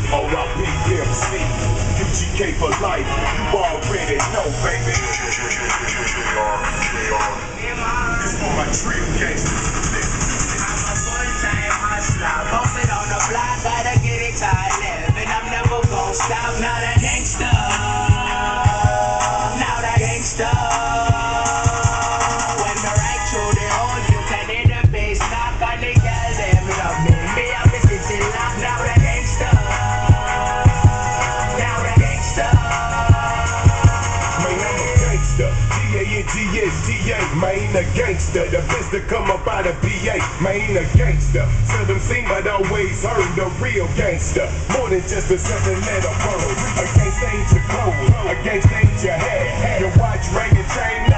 OIPMC, UGK for life. You already know, baby. This for my trio gangsters. I'm a full-time hustler, posted on the block, gotta get it till I live, and I'm never gon' stop. Now the gangsta, now the gangsta. When the right through the hole, you can hear the bass knock on the girl, them love me. Me and me city lock. Now the gangsta, now the gangsta. Man, I'm a gangster. G-A-N-G-S-T-A. Man, a gangster. The best to come up out of PA. Man, a gangster. Seldom seen but always heard. The real gangster. More than just a 7-letter word. A gangster ain't your clothes. A gangster ain't your hair. Your watch, ring, and chain.